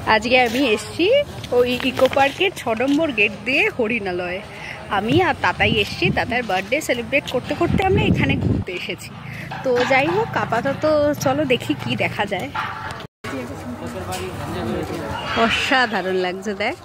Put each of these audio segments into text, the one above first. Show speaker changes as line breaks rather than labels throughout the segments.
আজকে আমি এসছি ওই ইকো পার্কের 6 নম্বর গেট দিয়ে হরিণালয়ে। আমি আর তাতাই এসছি, তাতার বার্থডে সেলিব্রেট করতে করতে আমরা এখানে ঘুরতে এসেছি। তো যাই হোক, আপাতত চলো দেখি কি দেখা যায়। অসাধারণ লাগছে দেখ।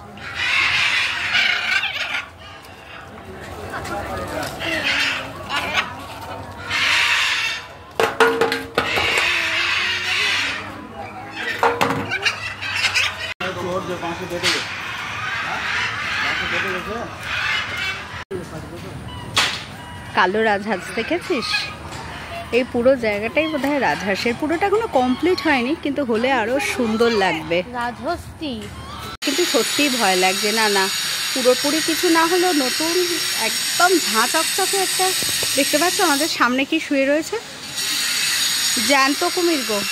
কালো রাজহাঁস দেখেছিস? এই পুরো জায়গাটাই বোধহয় রাজহাঁসের। পুরোটা এখনো কমপ্লিট হয়নি, কিন্তু হলে আরো সুন্দর লাগবে।
রাজহস্তি
কিন্তু সত্যিই ভয় লাগছে। না না, পুরোপুরি কিছু না হলেও নতুন একদম ঝাঁ চকচকে একটা। দেখতে পাচ্ছ আমাদের সামনে কি শুয়ে রয়েছে? জ্যান্ত কুমির গো।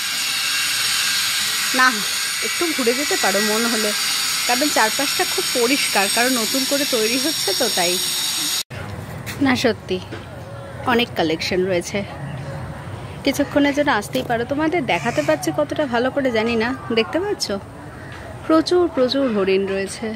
না, একটু ঘুরে যেতে পারো মন হলে, কারণ চারপাশটা খুব পরিষ্কার, কারণ নতুন করে তৈরি হচ্ছে তো তাই। না সত্যি অনেক কালেকশন রয়েছে, কিছুক্ষণের জন্য আসতেই পারো। তোমাদের দেখাতে পারছি কতটা ভালো করে জানি না, দেখতে পাচ্ছ প্রচুর প্রচুর হরিণ রয়েছে।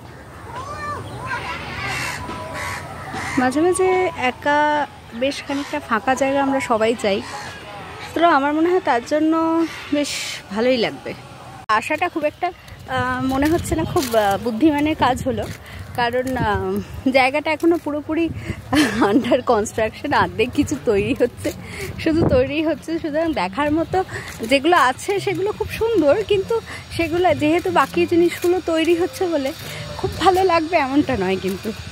মাঝে মাঝে একা বেশ খানিকটা ফাঁকা জায়গা আমরা সবাই চাই, তো আমার মনে হয় তার জন্য বেশ ভালোই লাগবে। আশাটা খুব একটা মনে হচ্ছে না খুব বুদ্ধিমানের কাজ হলো, কারণ জায়গাটা এখনো পুরোপুরি আন্ডার কনস্ট্রাকশন, অর্ধেক কিছু তৈরি হচ্ছে, শুধু তৈরি হচ্ছে। সুতরাং দেখার মতো যেগুলো আছে সেগুলো খুব সুন্দর, কিন্তু সেগুলো যেহেতু বাকি জিনিসগুলো তৈরি হচ্ছে বলে খুব ভালো লাগবে এমনটা নয় কিন্তু।